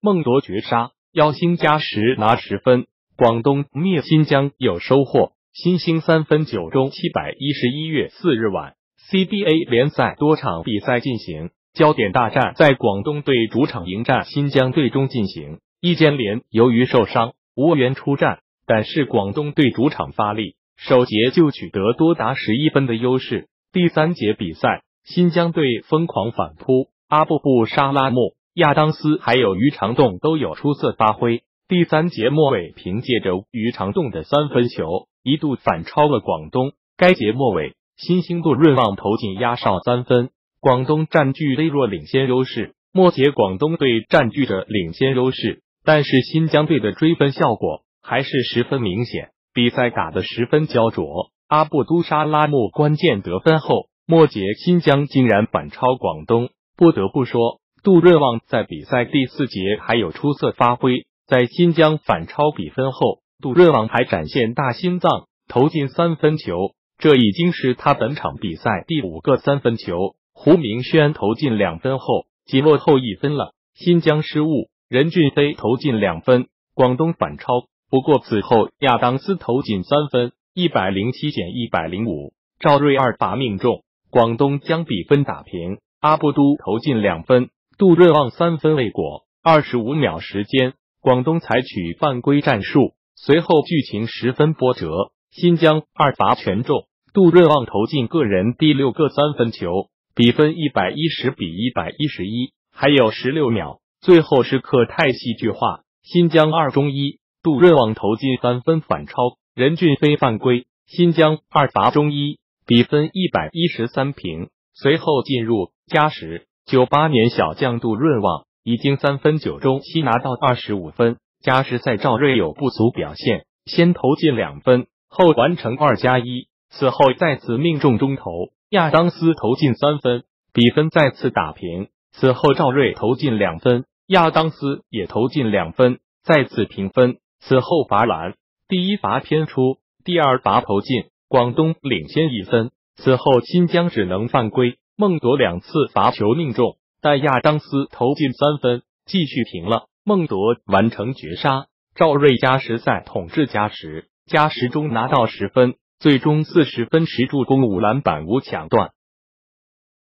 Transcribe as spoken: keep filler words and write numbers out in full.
孟夺绝杀，耀星加时拿十分。广东灭新疆有收获，新兴三分九中七百一十一月四日晚 ，C B A 联赛多场比赛进行，焦点大战在广东队主场迎战新疆队中进行。易建联由于受伤无缘出战，但是广东队主场发力，首节就取得多达十一分的优势。第三节比赛，新疆队疯狂反扑，阿布布沙拉木、亚当斯还有于长栋都有出色发挥。第三节末尾，凭借着于长栋的三分球，一度反超了广东。该节末尾，新兴杜润旺投进压哨三分，广东占据微弱领先优势。末节广东队占据着领先优势，但是新疆队的追分效果还是十分明显，比赛打得十分焦灼。阿布都沙拉木关键得分后，末节新疆竟然反超广东。不得不说，杜润旺在比赛第四节还有出色发挥。在新疆反超比分后，杜润旺还展现大心脏，投进三分球，这已经是他本场比赛第五个三分球。胡明轩投进两分后，即落后一分了。新疆失误，任骏飞投进两分，广东反超。不过此后亚当斯投进三分，一百零七减一百零五，赵睿二罚命中，广东将比分打平。阿布都投进两分，杜润旺三分未果。二十五秒时间，广东采取犯规战术，随后剧情十分波折，新疆二罚全中，杜润旺投进个人第六个三分球，比分一百一十比一百一十一，还有十六秒，最后时刻太戏剧化，新疆二中一，杜润旺投进三分反超，任骏飞犯规，新疆二罚中一，比分一百一十三平。随后进入加时，九八年小将杜润旺已经三分九中七拿到二十五分，加时赛赵睿有不俗表现，先投进两分，后完成二加一，此后再次命中中投，亚当斯投进三分，比分再次打平。此后赵睿投进两分，亚当斯也投进两分，再次平分。此后罚篮，第一罚偏出，第二罚投进，广东领先一分。此后新疆只能犯规，孟夺两次罚球命中，但亚当斯投进三分，继续平了。孟夺完成绝杀，赵睿加时赛统治加时，加时中拿到十分，最终四十分十助攻五篮板五抢断。